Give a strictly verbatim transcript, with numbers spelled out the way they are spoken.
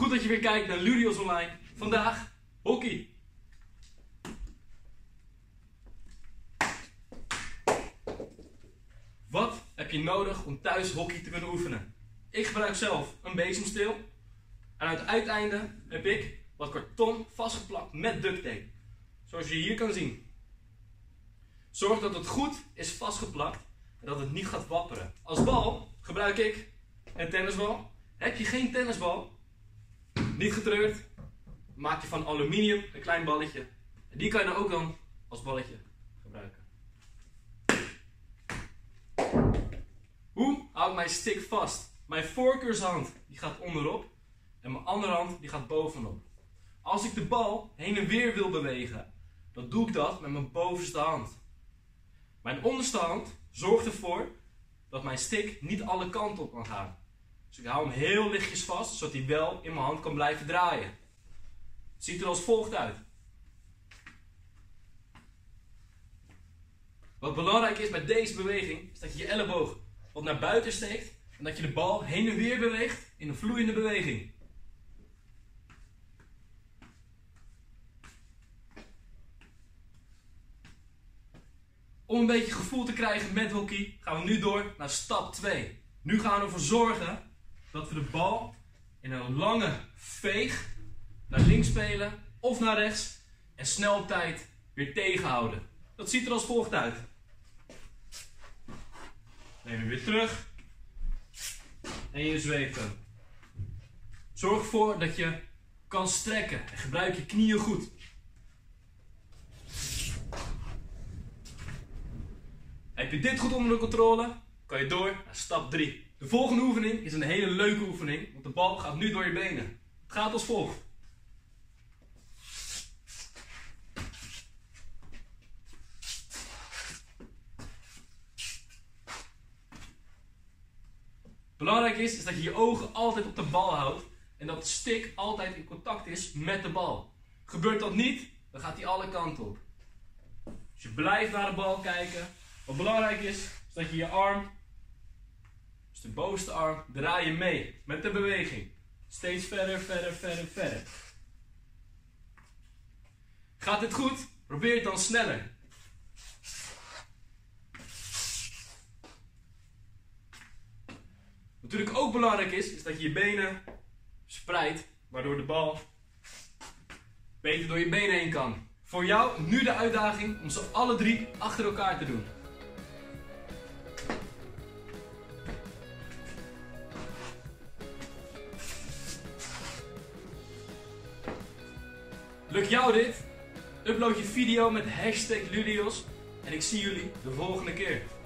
Goed dat je weer kijkt naar Ludios Online. Vandaag hockey. Wat heb je nodig om thuis hockey te kunnen oefenen? Ik gebruik zelf een bezemsteel. En aan het uiteinde heb ik wat karton vastgeplakt met duct tape. Zoals je hier kan zien. Zorg dat het goed is vastgeplakt en dat het niet gaat wapperen. Als bal gebruik ik een tennisbal. Heb je geen tennisbal, niet getreurd, maak je van aluminium een klein balletje. En die kan je dan ook dan als balletje gebruiken. Hoe hou ik mijn stick vast? Mijn voorkeurshand die gaat onderop en mijn andere hand die gaat bovenop. Als ik de bal heen en weer wil bewegen, dan doe ik dat met mijn bovenste hand. Mijn onderste hand zorgt ervoor dat mijn stick niet alle kanten op kan gaan. Dus ik hou hem heel lichtjes vast, zodat hij wel in mijn hand kan blijven draaien. Het ziet er als volgt uit. Wat belangrijk is bij deze beweging, is dat je je elleboog wat naar buiten steekt en dat je de bal heen en weer beweegt in een vloeiende beweging. Om een beetje gevoel te krijgen met hockey gaan we nu door naar stap twee. Nu gaan we ervoor zorgen dat we de bal in een lange veeg naar links spelen of naar rechts en snel op tijd weer tegenhouden. Dat ziet er als volgt uit. Neem hem weer terug en je zweeft hem. Zorg ervoor dat je kan strekken en gebruik je knieën goed. Heb je dit goed onder de controle, kan je door naar stap drie. De volgende oefening is een hele leuke oefening, want de bal gaat nu door je benen. Het gaat als volgt. Belangrijk is, is dat je je ogen altijd op de bal houdt en dat de stick altijd in contact is met de bal. Gebeurt dat niet, dan gaat hij alle kanten op. Dus je blijft naar de bal kijken. Wat belangrijk is, is dat je je arm, dus de bovenste arm, draai je mee met de beweging. Steeds verder, verder, verder, verder. Gaat dit goed? Probeer het dan sneller. Wat natuurlijk ook belangrijk is, is dat je je benen spreidt, waardoor de bal beter door je benen heen kan. Voor jou nu de uitdaging om ze alle drie achter elkaar te doen. Lukt jou dit? Upload je video met hashtag Ludios en ik zie jullie de volgende keer.